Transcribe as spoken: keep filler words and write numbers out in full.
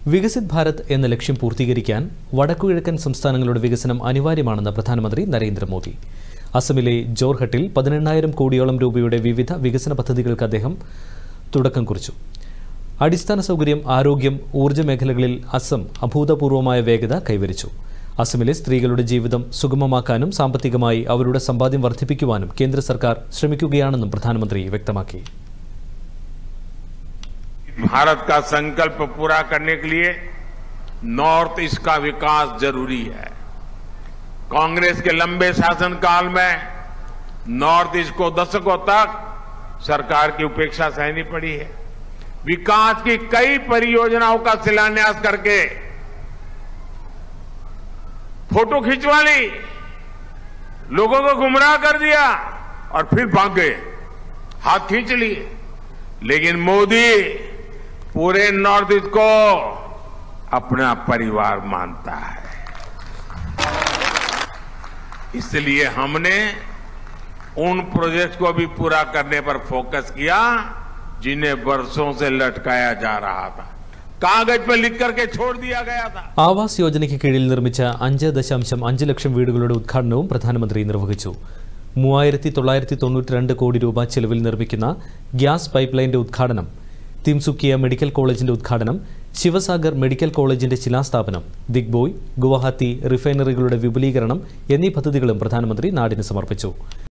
വികസിത് ഭാരത് എന്ന ലക്ഷ്യം പൂർത്തീകരിക്കാൻ വടക്കുകിഴക്കൻ സംസ്ഥാനങ്ങളുടെ വികസനം അനിവാര്യമാണെന്ന് പ്രധാനമന്ത്രി നരേന്ദ്രമോദി. അസമിലെ ജോർഹട്ടിൽ പതിനെണ്ണായിരം കോടിയോളം രൂപയുടെ വിവിധ വികസന പദ്ധതികൾക്ക് അദ്ദേഹം തുടക്കം കുറിച്ചു. അടിസ്ഥാന സൗകര്യം, ആരോഗ്യം, ഊർജ്ജ മേഖലകളിൽ അസം അഭൂതപൂർവമായ വേഗത കൈവരിച്ചു. അസമിലെ സ്ത്രീകളുടെ ജീവിതം സുഗമമാക്കാനും സാമ്പത്തികമായി അവരുടെ സമ്പാദ്യം വർദ്ധിപ്പിക്കുവാനും കേന്ദ്ര സർക്കാർ ശ്രമിക്കുകയാണെന്നും പ്രധാനമന്ത്രി വ്യക്തമാക്കി. भारत का संकल्प पूरा करने के लिए नॉर्थ ईस्ट का विकास जरूरी है. कांग्रेस के लंबे शासनकाल में नॉर्थ ईस्ट को दशकों तक सरकार की उपेक्षा सहनी पड़ी है. विकास की कई परियोजनाओं का शिलान्यास करके फोटो खिंचवा ली, लोगों को गुमराह कर दिया और फिर भाग गए, हाथ खींच लिए. लेकिन मोदी पूरे नॉर्थ ईस्ट को अपना परिवार मानता है. इसलिए हमने उन प्रोजेक्ट को भी पूरा करने पर फोकस किया जिन्हें वर्षों से लटकाया जा रहा था, कागज पर लिख करके छोड़ दिया गया था. ആവാസ് യോജനയ്ക്ക് കീഴിൽ നിർമ്മിച്ച അഞ്ച് ദശാംശം അഞ്ച് ലക്ഷം വീടുകളുടെ ഉദ്ഘാടനവും പ്രധാനമന്ത്രി നിർവഹിച്ചു. മൂവായിരത്തി തൊള്ളായിരത്തി തൊണ്ണൂറ്റി രണ്ട് കോടി രൂപ ചെലവിൽ നിർമ്മിക്കുന്ന ഗ്യാസ് പൈപ്പ് ലൈന്റെ ഉദ്ഘാടനം, തിംസുക്കിയ മെഡിക്കൽ കോളേജിന്റെ ഉദ്ഘാടനം, ശിവസാഗർ മെഡിക്കൽ കോളേജിന്റെ ശിലാസ്ഥാപനം, ദിഗ്ബോയ്, ഗുവാഹത്തി റിഫൈനറികളുടെ വിപുലീകരണം എന്നീ പദ്ധതികളും പ്രധാനമന്ത്രി നാടിന് സമർപ്പിച്ചു.